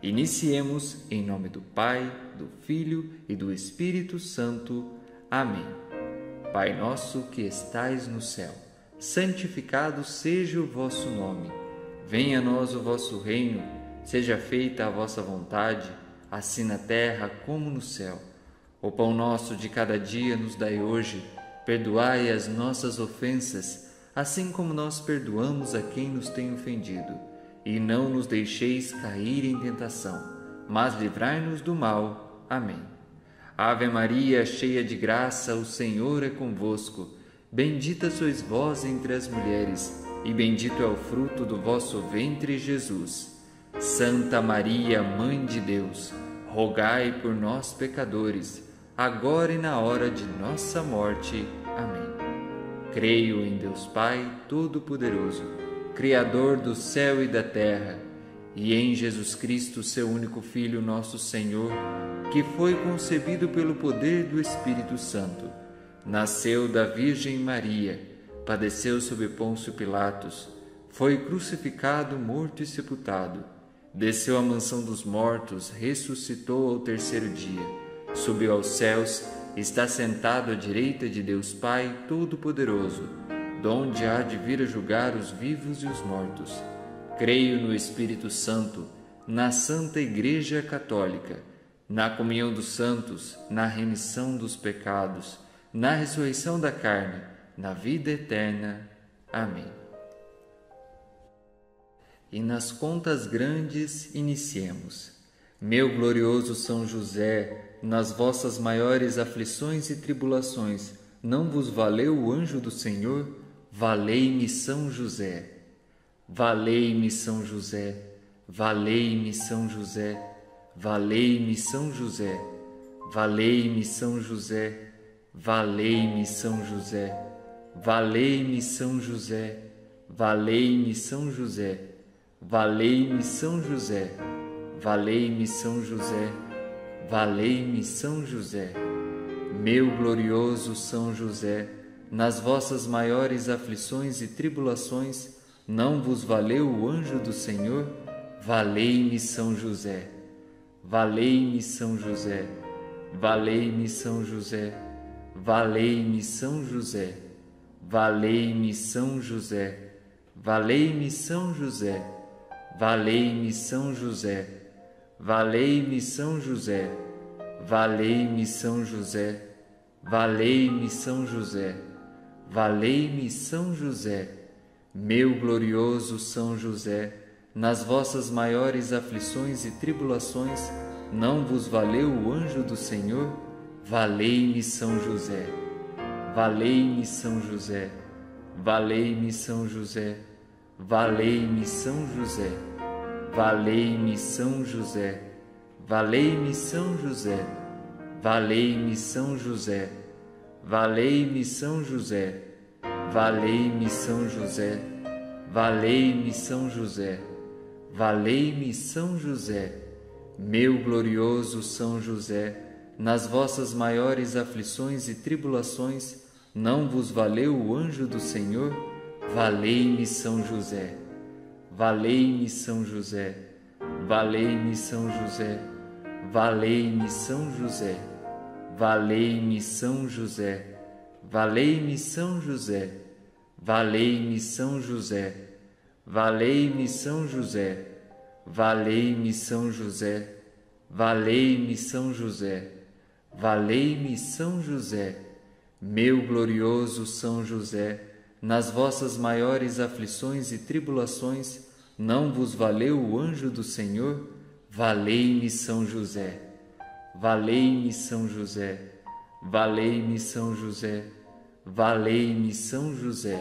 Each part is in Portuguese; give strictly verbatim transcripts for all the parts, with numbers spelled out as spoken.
Iniciemos em nome do Pai, do Filho e do Espírito Santo. Amém. Pai nosso que estais no céu, santificado seja o vosso nome. Venha a nós o vosso reino, seja feita a vossa vontade, assim na terra como no céu. O pão nosso de cada dia nos dai hoje, perdoai as nossas ofensas, assim como nós perdoamos a quem nos tem ofendido. E não nos deixeis cair em tentação, mas livrai-nos do mal. Amém. Ave Maria, cheia de graça, o Senhor é convosco. Bendita sois vós entre as mulheres, e bendito é o fruto do vosso ventre, Jesus. Santa Maria, Mãe de Deus, rogai por nós, pecadores, agora e na hora de nossa morte. Amém. Creio em Deus Pai Todo-Poderoso, Criador do céu e da terra, e em Jesus Cristo, seu único Filho, nosso Senhor, que foi concebido pelo poder do Espírito Santo. Nasceu da Virgem Maria, padeceu sob Pôncio Pilatos, foi crucificado, morto e sepultado, desceu à mansão dos mortos, ressuscitou ao terceiro dia, subiu aos céus, está sentado à direita de Deus Pai Todo-Poderoso, donde há de vir a julgar os vivos e os mortos. Creio no Espírito Santo, na Santa Igreja Católica, na comunhão dos santos, na remissão dos pecados, na ressurreição da carne, na vida eterna. Amém. E nas contas grandes iniciemos. Meu glorioso São José, nas vossas maiores aflições e tribulações, não vos valeu o anjo do Senhor? Valei-me São José, valei-me São José, valei-me São José, valei-me São José, valei-me São José, valei-me São José, valei-me São José, valei-me São José, valei-me São José, valei-me São José, valei-me São José, meu glorioso São José, nas vossas maiores aflições e tribulações, não vos valeu o anjo do Senhor? Valei-me São José, valei-me São José, valei-me São José, valei-me São José, valei-me São José, valei-me São José, valei-me São José, valei-me São José, valei-me São José, valei-me São José, valei-me São José, meu glorioso São José, nas vossas maiores aflições e tribulações, não vos valeu o anjo do Senhor? Valei-me São José, valei-me São José, valei-me São José, valei-me São José, valei-me São José, valei-me São José, valei-me São José, valei-me São José, valei-me São José, valei-me São José, valei-me São José, meu glorioso São José, nas vossas maiores aflições e tribulações, não vos valeu o anjo do Senhor? Valei-me São José, valei-me São José, valei-me São José, valei-me São José, valei-me São José, valei-me São José, valei-me São José, valei-me São José, valei-me São José, valei-me São José, valei-me São José, meu glorioso São José, nas vossas maiores aflições e tribulações, não vos valeu o anjo do Senhor? Valei-me São José, valei-me São José, valei-me São José, valei-me São José,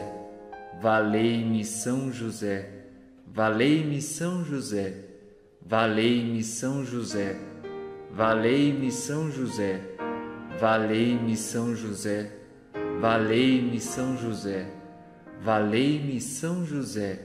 valei-me São José, valei-me São José, valei-me São José, valei-me São José, valei-me São José, valei-me São José, valei-me São José.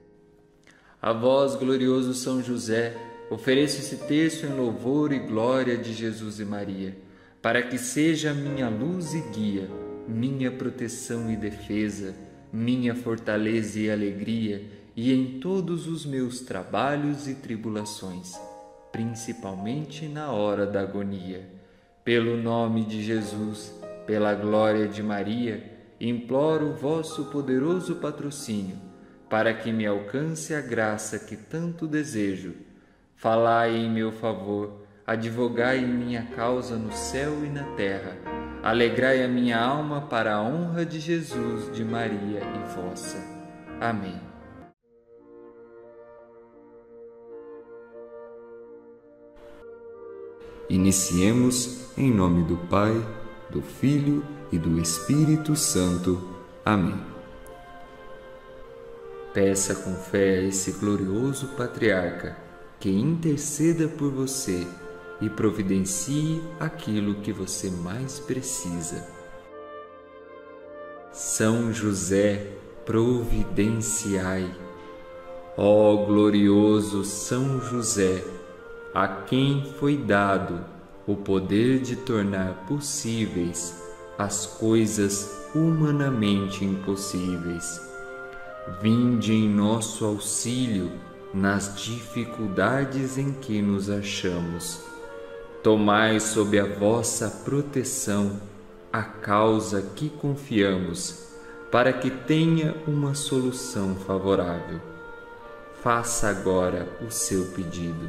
A vós, glorioso São José, ofereço esse terço em louvor e glória de Jesus e Maria, para que seja minha luz e guia, minha proteção e defesa, minha fortaleza e alegria, e em todos os meus trabalhos e tribulações. principalmente na hora da agonia. Pelo nome de Jesus, pela glória de Maria, imploro o vosso poderoso patrocínio, para que me alcance a graça que tanto desejo. Falai em meu favor, advogai em minha causa no céu e na terra. Alegrai a minha alma para a honra de Jesus, de Maria e vossa. Amém. Iniciemos em nome do Pai, do Filho e do Espírito Santo. Amém. Peça com fé a esse glorioso patriarca que interceda por você e providencie aquilo que você mais precisa. São José, providenciai. Ó glorioso São José, a quem foi dado o poder de tornar possíveis as coisas humanamente impossíveis. Vinde em nosso auxílio nas dificuldades em que nos achamos. Tomai sob a vossa proteção a causa que confiamos, para que tenha uma solução favorável. Faça agora o seu pedido.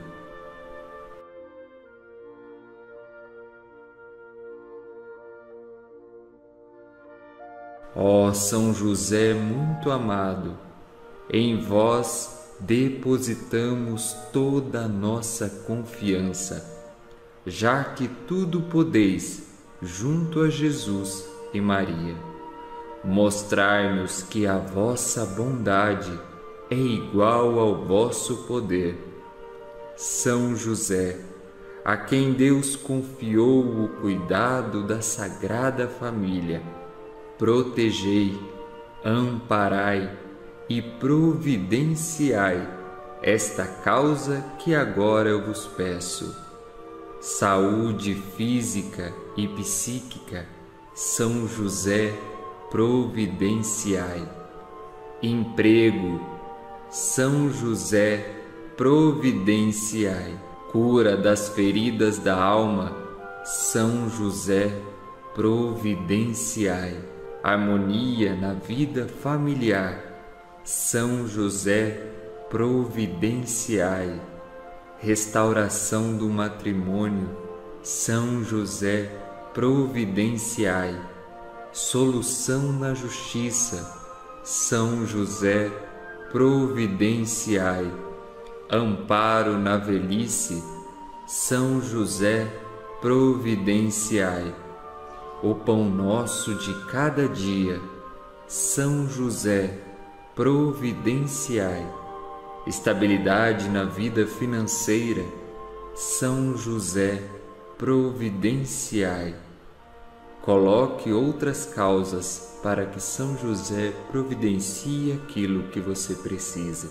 Ó São José muito amado, em vós depositamos toda a nossa confiança, já que tudo podeis, junto a Jesus e Maria, mostrar-nos que a vossa bondade é igual ao vosso poder. São José, a quem Deus confiou o cuidado da Sagrada Família, protegei, amparai e providenciai esta causa que agora eu vos peço. Saúde física e psíquica, São José, providenciai. Emprego, São José, providenciai. Cura das feridas da alma, São José, providenciai. Harmonia na vida familiar, São José, providenciai. Restauração do matrimônio, São José, providenciai. Solução na justiça, São José, providenciai. Amparo na velhice, São José, providenciai. O pão nosso de cada dia, São José, providenciai. Estabilidade na vida financeira, São José, providenciai. Coloque outras causas para que São José providencie aquilo que você precisa.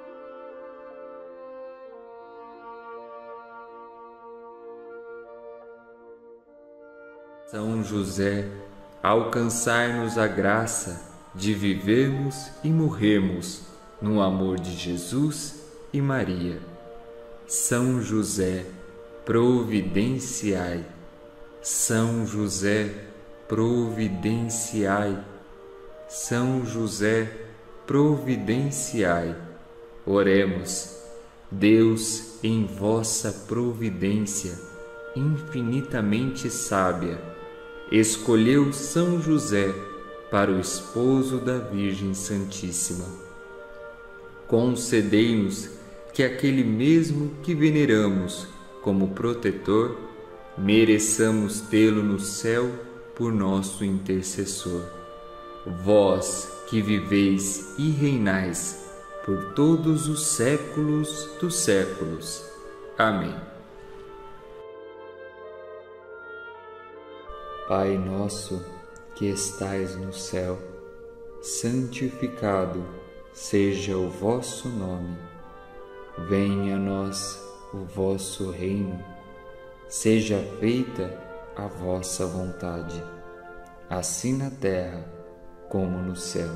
São José, alcançai-nos a graça de vivermos e morrermos no amor de Jesus e Maria. São José, providenciai. São José, providenciai. São José, providenciai. Oremos. Deus, em vossa providência infinitamente sábia, escolheu São José para o esposo da Virgem Santíssima. Concedei-nos que aquele mesmo que veneramos como protetor, mereçamos tê-lo no céu por nosso intercessor. Vós que viveis e reinais por todos os séculos dos séculos. Amém. Pai nosso que estais no céu, santificado seja o vosso nome. Venha a nós o vosso reino. Seja feita a vossa vontade, assim na terra como no céu.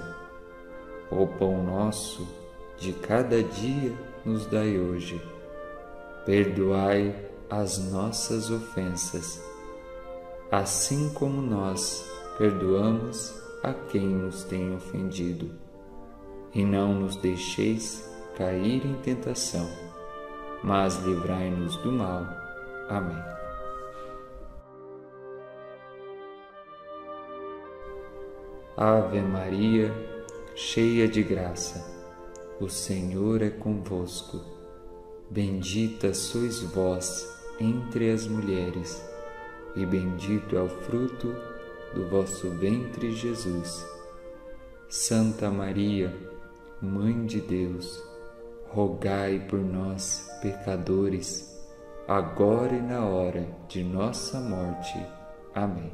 O pão nosso de cada dia nos dai hoje. perdoai as nossas ofensas, assim como nós perdoamos a quem nos tem ofendido. E não nos deixeis cair em tentação, mas livrai-nos do mal. Amém. Ave Maria, cheia de graça, o Senhor é convosco. Bendita sois vós entre as mulheres, e bendito é o fruto do vosso ventre, Jesus. Santa Maria, Mãe de Deus, rogai por nós, pecadores, agora e na hora de nossa morte. Amém.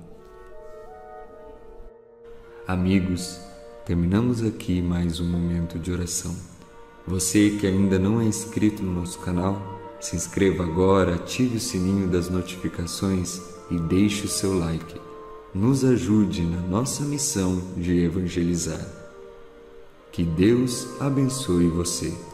Amigos, terminamos aqui mais um momento de oração. Você que ainda não é inscrito no nosso canal, se inscreva agora, ative o sininho das notificações e deixe o seu like. Nos ajude na nossa missão de evangelizar. Que Deus abençoe você.